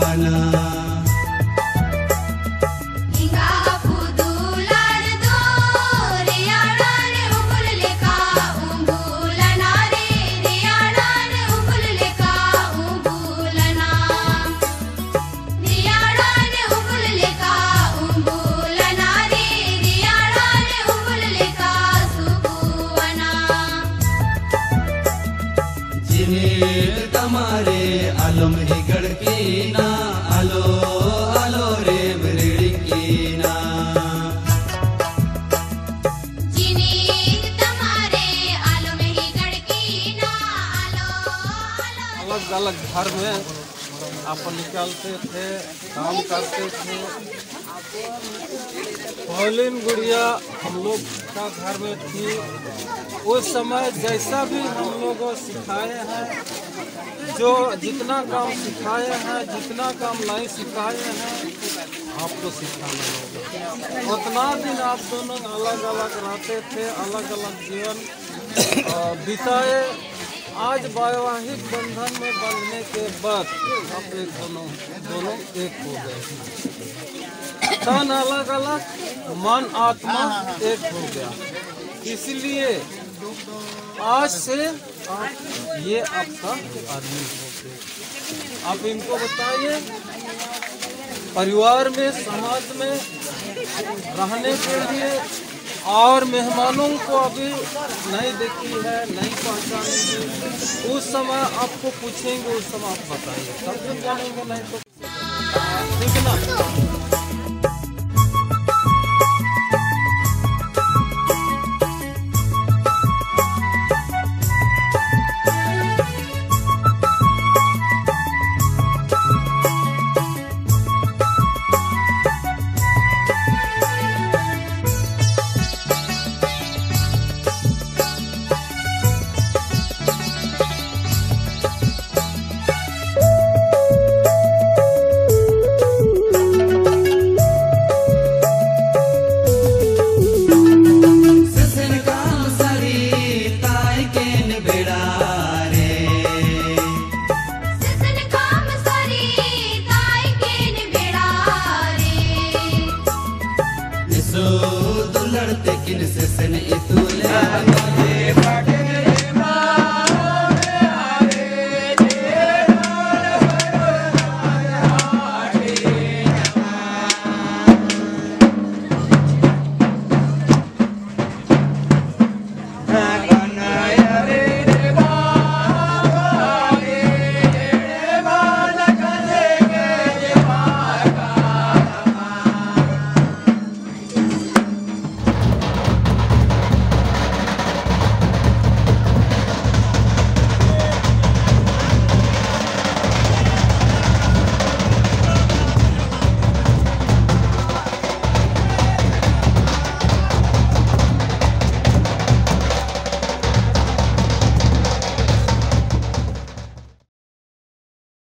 तमारे आलम ही गड़कीना आलो आलो रे मृड़कीना तमारे आलम ही गड़कीना आलो आलो। अलग अलग घर में अपन निकालते थे, काम करते थे। पहलिन गुड़िया हम लोग का घर में थी। उस समय जैसा भी हम लोग को सिखाए हैं, जो जितना काम सिखाए हैं, जितना काम नहीं सिखाए हैं, आपको सिखाना होगा। उतना दिन आप दोनों अलग अलग रहते थे, अलग अलग जीवन बिताए। आज वैवाहिक बंधन में बंधने के बाद आप दोनों एक हो गए। तन अलग अलग, मन आत्मा एक हो गया। इसलिए आज से ये आपका आदमी हो गए। आप इनको बताइए, परिवार में, समाज में रहने के लिए और मेहमानों को अभी नहीं देखी है, नहीं पहचानी है। उस समय आपको पूछेंगे, उस समय आप बताइए, तब जब जानेंगे। नहीं तो ठीक है ना।